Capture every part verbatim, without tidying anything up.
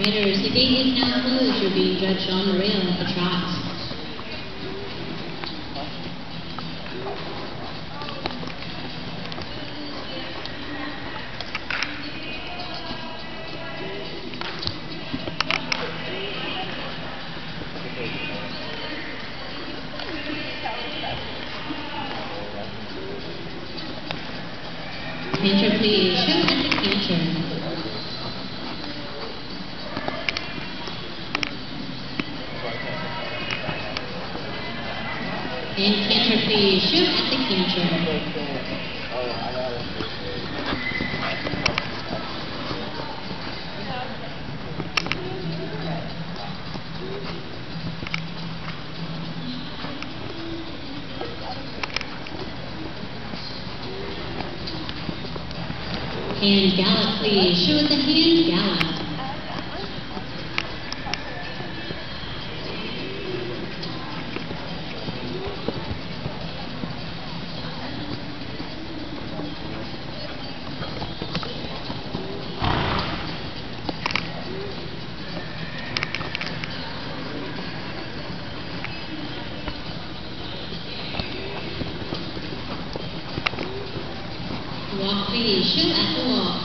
riders, the gate is now closed. You're being judged on the rail at the trot. Canter, please. Show at the canter. And canter, please. Show at the canter. Hand gallop, please. Show at the hand gallop. Walk, please. Show at the walk.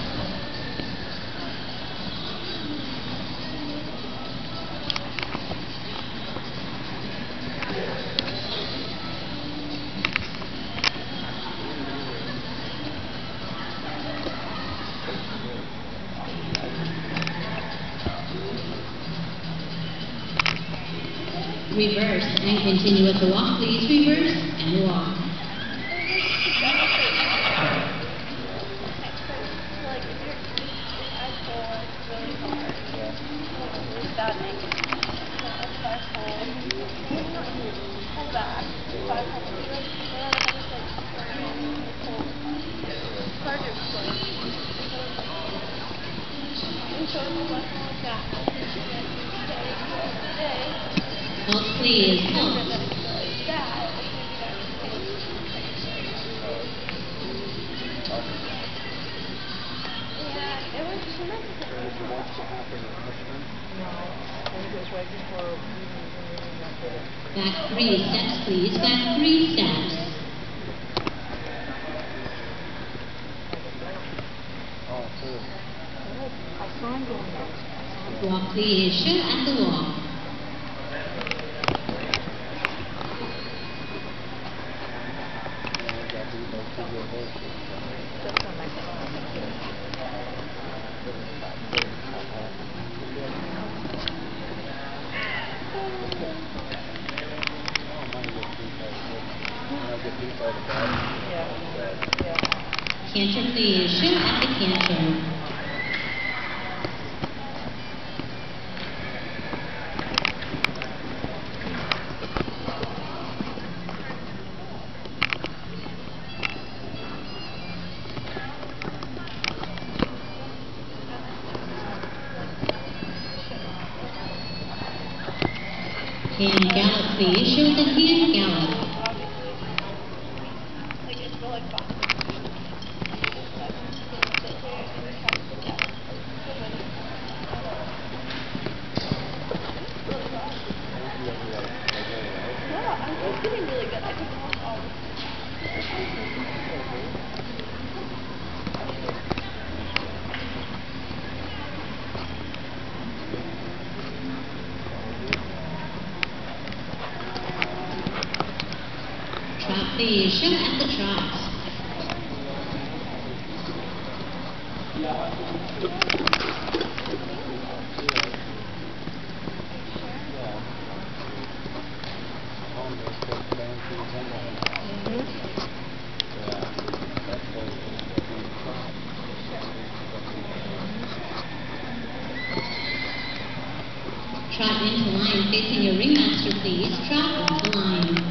Reverse and continue with the walk, please. Reverse and walk. Halt, please. Halt. Back three steps, please. Back three steps. Walk, please. Show at the walk. Canter, please. Show at the canter. Hand gallop, please. Show the hand gallop. Trot, please. Show at the trot. Trot into line, facing your ringmaster, please. Trot into line.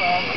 Arabian.